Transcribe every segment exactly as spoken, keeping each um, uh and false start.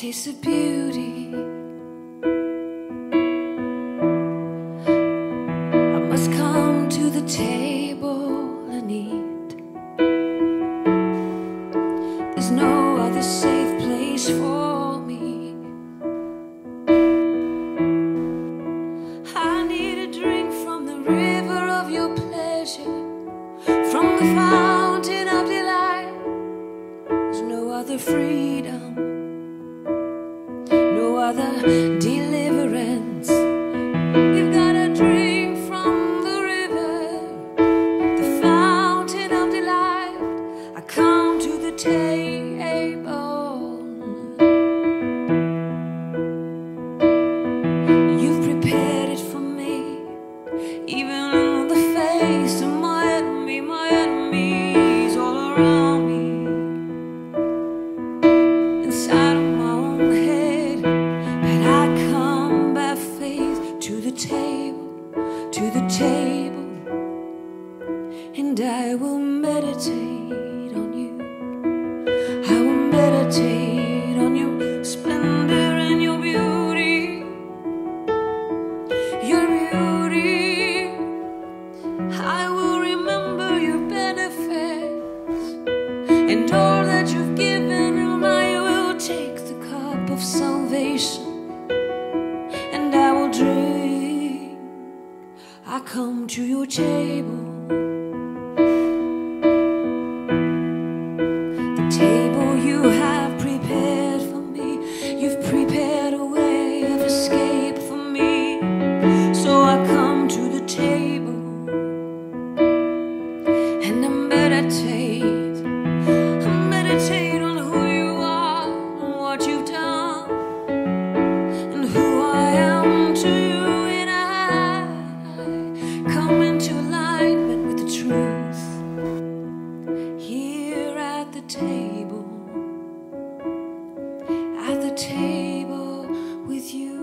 taste of beauty. I must come to the table and eat. There's no other safe place for me. I need a drink from the river of your pleasure, from the fountain of delight. There's no other freedom, no other deliverance. We've got a drink from the river, the fountain of delight. I come to the table. You've prepared it for me, even in the face of my enemy, my enemies all around me, inside of my own head. And I come by faith to the table, to the table, and I will meditate on you. I will meditate on your splendor and your beauty, your beauty. I will remember your benefits and all that you've given, and I will take the cup of salvation and I will drink. I come to your table, the table you have prepared for me. You've prepared a way of escape for me. So I come to the table and I meditate. I meditate on who you are and what you've done and who I am to you. And I come into alignment with the truth here at the table, at the table with you.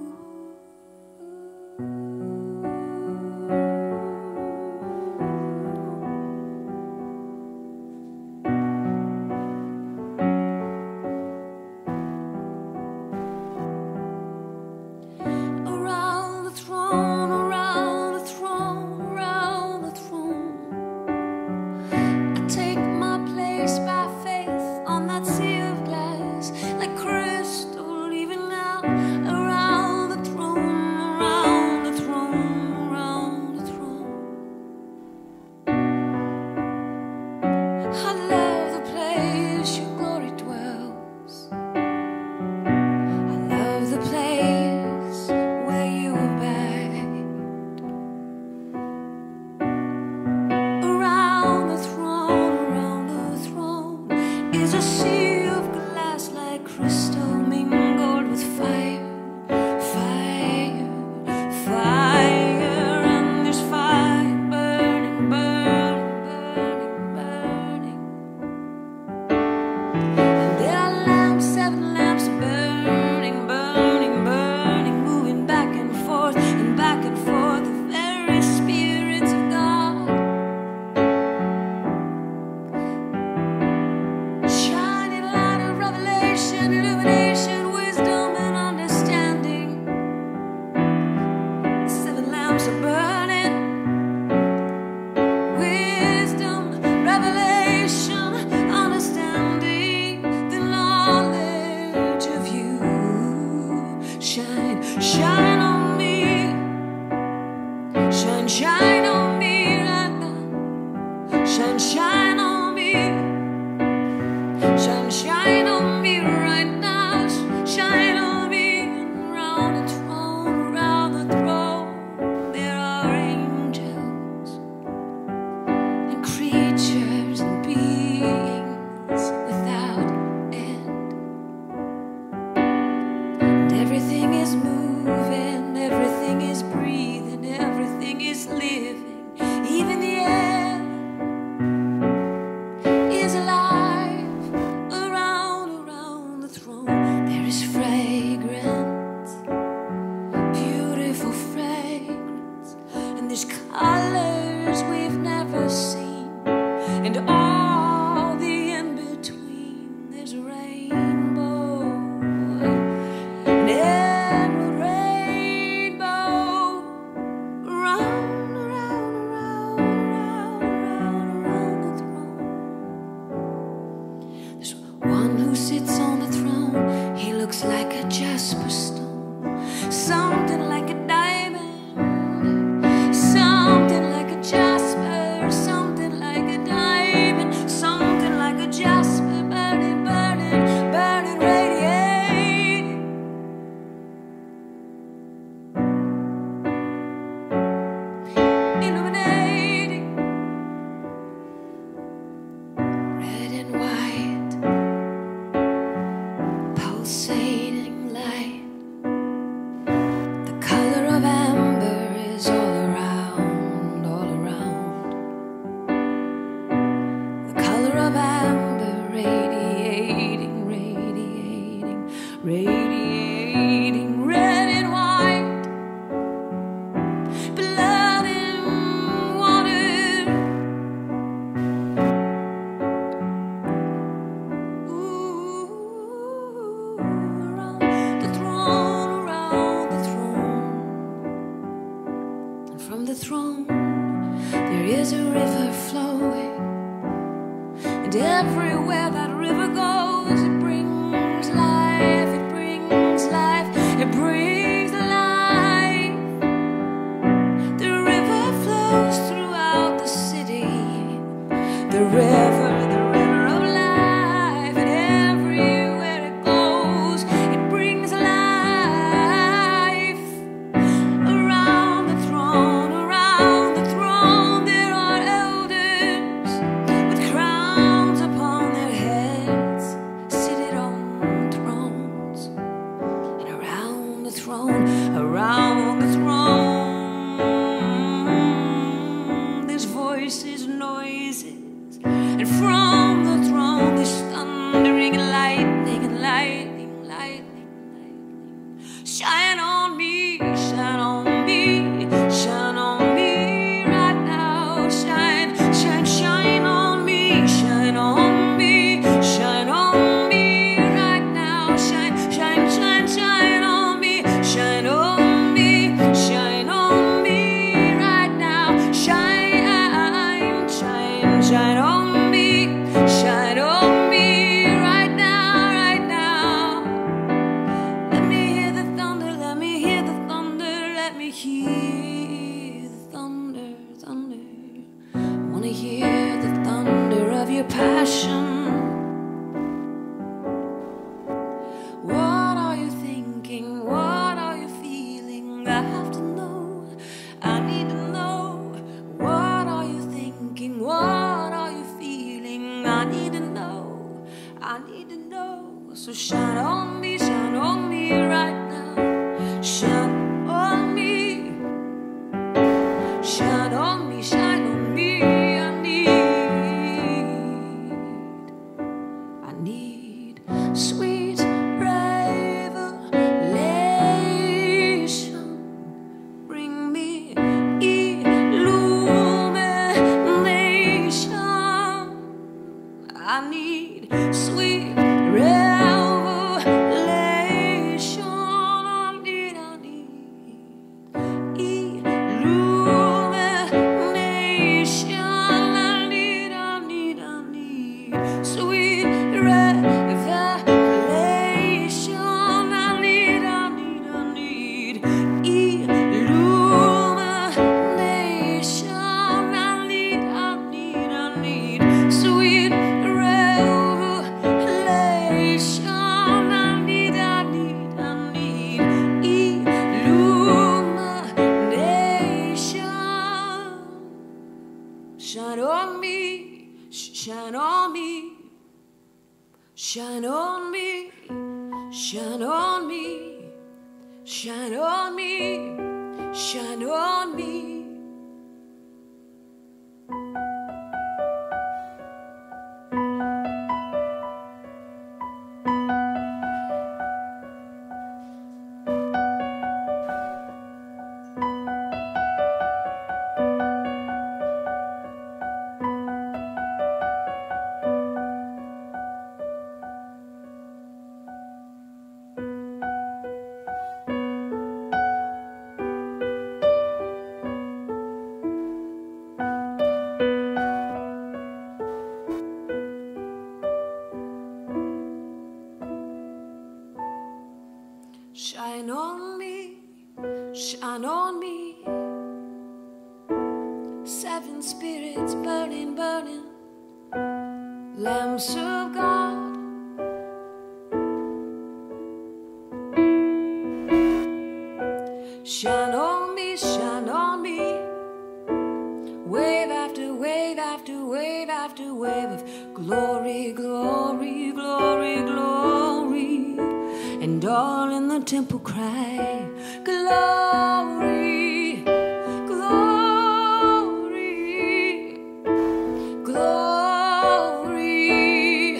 Around the throne, around the throne, around the throne, I take my place by faith on that sea of glass, like crystal even now. Around the throne, around the throne, around the throne. I love the place your glory dwells. I love the place where you abide. Around the throne, around the throne is a sea of glass like crystal mingled with fire, fire, fire. And there's fire burning, burning, burning, burning. And there are lamps, seven lamps burning, burning, burning, moving back and forth and back and forth, the very spirits of God, shining light of revelation, illumination, wisdom and understanding. Seven lamps are burning, wisdom, revelation, understanding, the knowledge of you. Shine, shine on me, shine, shine on me right now. Shine, shine on me, shine, shine on me right now. Shine on me. Around the throne, around the throne, there are angels and creatures and beings without end. And everything is moving, everything is breathing, everything is living. Even the air is alive. Around, around the throne, there is fragrance, beautiful fragrance, and there's colors we've never seen, and all the in between. There's a rainbow emerald rainbow, round, around, around, around, around, around the throne. There's one who sits on the throne. He looks like a jasper stone, something like a diamond, something like a jasper, something like a diamond, something like a jasper, burning, burning, burning, radiating. Illuminating, red and white, pulsating light. The color of amber is all around, all around. The color of amber, radiating, radiating, radiating, red and white, blood and water. Ooh, around the throne, around the throne. And from the throne there is a river flowing, and everywhere that river goes, it brings life, it brings life, it brings life. The river flows throughout the city, the river, the river of life, and everywhere it goes, it brings life. Around the throne, around the throne, there are elders with crowns upon their heads, seated on thrones. And around the throne, around the throne, there's voices, noises, and from the throne there's thundering and lightning and lightning, lightning, lightning. Shine on me, shine on me, shine on me right now. Shine, shine, shine on me, shine on me, shine on me right now. Shine, shine, shine, shine on me, shine on me, shine on me right now. Shine, shine, shine on me, shine on me right now, right now. Let me hear the thunder, let me hear the thunder, let me hear the thunder, thunder. Wanna hear the thunder of your passion. What are you thinking? What are you feeling? I have to know. I need to know. What are you thinking? What are you feeling? I need to know. I need to know. So shine on me, shine on me right now. Shine on me. Shine on me, shine on me. I need, I need sweet revelation. Bring me illumination. I need sweet revelation. I need, I need illumination. I need, I need, I need sweet revelation. I need, I need, I need illumination. I need, I need, I need sweet revelation. I need, I need, I need illumination. Shine on me, shine on me, shine on me, shine on me, shine on me, shine on me. on me, shine on me. Seven spirits burning, burning, lamps of God. Shine on me, shine on me. Wave after wave after wave after wave of glory, glory, glory, glory. And all in the temple cry, glory, glory, glory,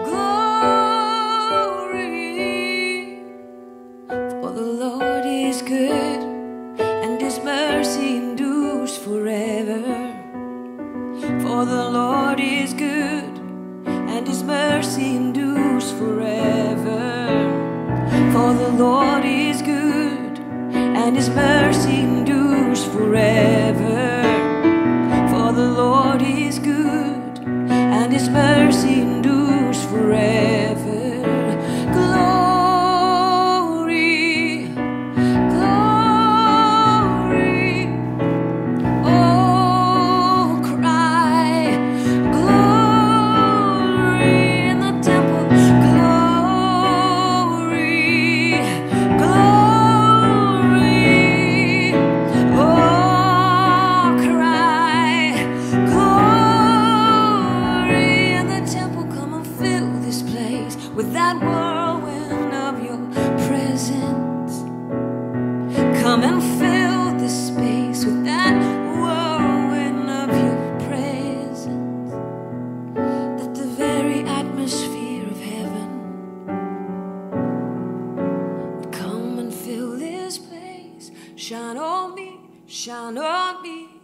glory. For the Lord is good, and His mercy endures forever. For the Lord is good, and His mercy endures forever. For the Lord is good, and His mercy endures forever. For the Lord is good, and His mercy endures forever. Glory, glory, oh, cry, glory in the temple, glory, glory, oh, cry, glory in the temple. Come and fill this place with that whirlwind of your presence. Come and fill this space with that whirlwind of your presence. That the very atmosphere of heaven would come and fill this place. Shine on me, shine on me.